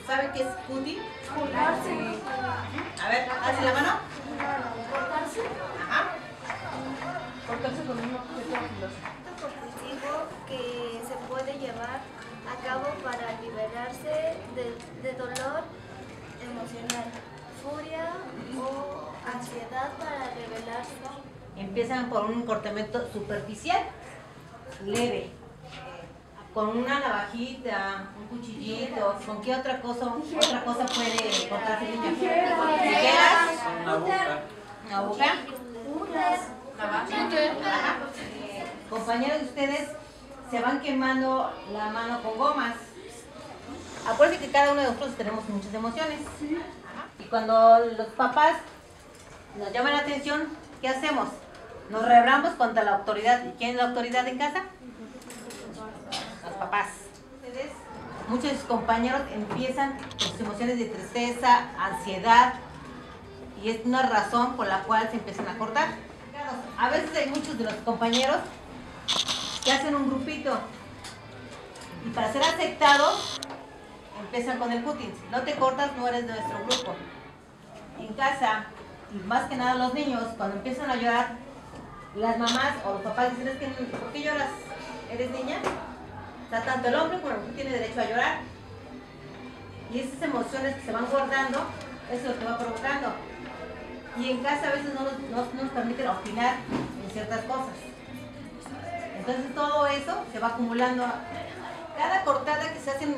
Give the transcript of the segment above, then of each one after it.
¿Saben qué es cutting? Cortarse. A ver, ¿hace la mano? Cortarse. Ajá. Cortarse con un objeto filoso. Compulsivo que se puede llevar a cabo para liberarse de dolor emocional, furia o ansiedad para rebelarse. Empiezan por un cortamiento superficial, leve, con una navajita, un cuchillito, ¿con qué otra cosa puede cortarse el niño? ¿Tijeras? Una aguja. ¿Una aguja? Ajá. Compañeros de ustedes se van quemando la mano con gomas. Acuérdense que cada uno de nosotros tenemos muchas emociones. Ajá. Y cuando los papás nos llaman la atención, ¿qué hacemos? Nos rebelamos contra la autoridad. ¿Y quién es la autoridad en casa? Los papás. Ustedes, muchos de sus compañeros empiezan con sus emociones de tristeza, ansiedad, y es una razón por la cual se empiezan a cortar. A veces hay muchos de los compañeros que hacen un grupito y para ser aceptados empiezan con el cutting. Si no te cortas, no eres de nuestro grupo. En casa, y más que nada los niños, cuando empiezan a llorar, las mamás o los papás dicen, es que, ¿por qué lloras? ¿Eres niña? O sea, tanto el hombre como la mujer tiene derecho a llorar. Y esas emociones que se van guardando, eso es lo que va provocando. Y en casa a veces no nos permiten opinar en ciertas cosas. Entonces todo eso se va acumulando. Cada cortada que se hacen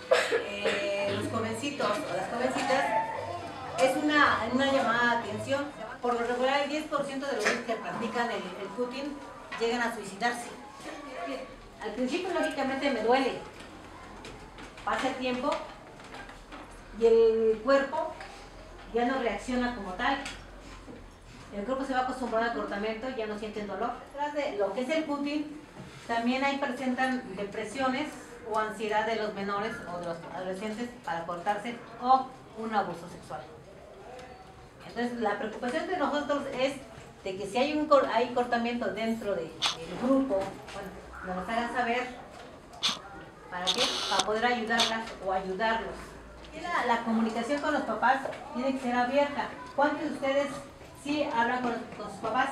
los jovencitos o las jovencitas es una llamada de atención. Por lo regular el 10% de los niños que practican el cutting llegan a suicidarse. Al principio lógicamente me duele. Pasa el tiempo y el cuerpo ya no reacciona como tal. El cuerpo se va acostumbrado al cortamiento y ya no sienten dolor. Detrás de lo que es el cutting, también ahí presentan depresiones o ansiedad de los menores o de los adolescentes para cortarse o un abuso sexual. Entonces la preocupación de nosotros es de que si hay hay cortamiento dentro del grupo, bueno, nos hagan saber. ¿Para qué? Para poder ayudarlas o ayudarlos. La comunicación con los papás tiene que ser abierta. ¿Cuántos de ustedes sí hablan con sus papás?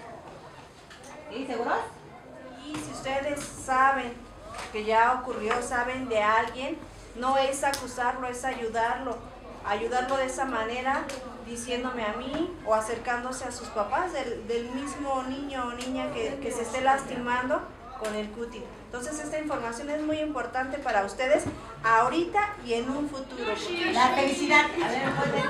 ¿Sí? ¿Seguros? Y si ustedes saben que ya ocurrió, saben de alguien, no es acusarlo, es ayudarlo. Ayudarlo de esa manera, diciéndome a mí o acercándose a sus papás del mismo niño o niña que se esté lastimando con el cutting. Entonces esta información es muy importante para ustedes ahorita y en un futuro. La felicidad. A ver,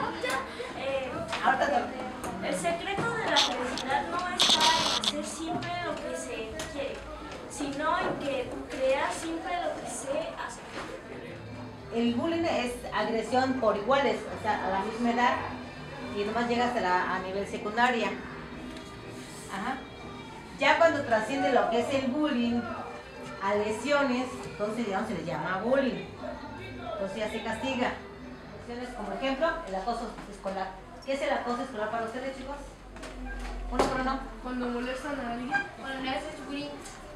el secreto de la felicidad no está en hacer siempre lo que se quiere, sino en que creas siempre lo que se hace. El bullying es agresión por iguales, o sea, a la misma edad, y nomás llega hasta a nivel secundaria. Ajá. Ya cuando trasciende lo que es el bullying a lesiones, entonces ya no se les llama bullying. Entonces ya se castiga. Lesiones como ejemplo, el acoso escolar. ¿Qué es el acoso escolar para ustedes, chicos? Uno por uno. Cuando molestan a alguien. Cuando le haces bullying.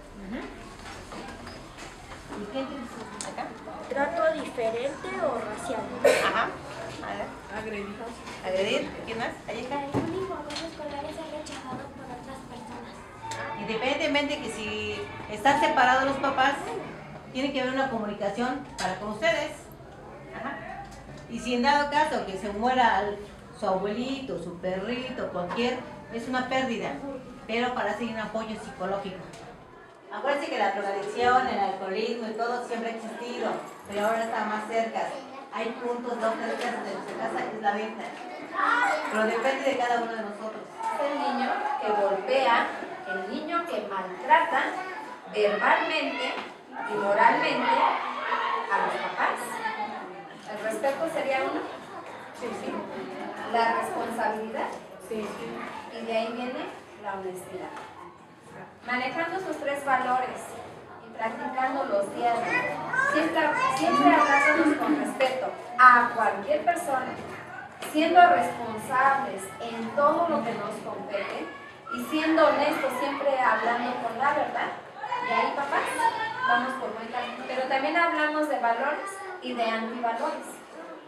¿Y qué entiendes acá? Trato diferente o racial. Ajá. A ver. Agredir. Agredir. ¿Quién más? Ahí está. El bullying o acoso escolar es ser rechazado por otras personas. Independientemente que si están separados los papás, tiene que haber una comunicación para con ustedes. Ajá. Y si en dado caso que se muera su abuelito, su perrito, cualquier, es una pérdida, pero para seguir un apoyo psicológico. Acuérdense que la drogadicción, el alcoholismo y todo siempre ha existido, pero ahora está más cerca. Hay puntos, 2 o 3 casas de nuestra casa, es la venta. Pero depende de cada uno de nosotros. El niño que golpea, el niño que maltrata verbalmente y moralmente a los papás. ¿El respeto sería uno? Sí. La responsabilidad. Sí. Y de ahí viene la honestidad. Manejando sus 3 valores y practicándolos diarios, siempre hablándonos con respeto a cualquier persona, siendo responsables en todo lo que nos compete y siendo honestos, siempre hablando con la verdad. Y ahí, papás, vamos por buen camino. Pero también hablamos de valores y de antivalores.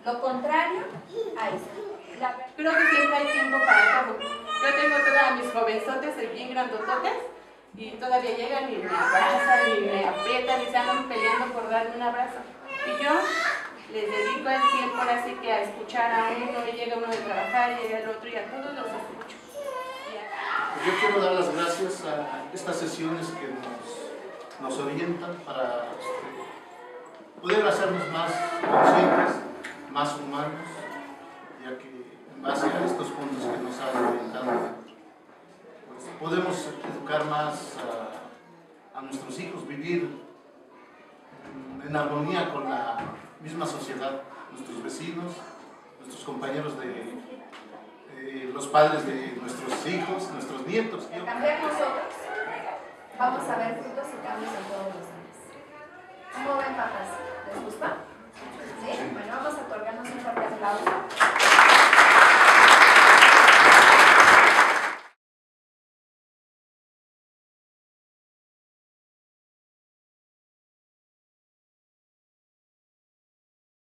Lo contrario a eso. Creo que siempre hay tiempo para todo. Yo tengo todas mis jovenzotes bien grandototes y todavía llegan y me abrazan y me aprietan y se andan peleando por darme un abrazo. Y yo les dedico el tiempo así que a escuchar a uno, y llega uno de trabajar, y llega el otro, y a todos los escucho. Yo quiero dar las gracias a estas sesiones que nos orientan para poder hacernos más conscientes, más humanos, ya que en base a estos puntos que nos han orientado, pues podemos educar más a nuestros hijos, vivir en armonía con la misma sociedad, nuestros vecinos, nuestros compañeros los padres de nuestros hijos, nuestros nietos. Al cambiar nosotros, vamos a ver frutos y cambios en todos los demás. ¿Cómo ven, papás?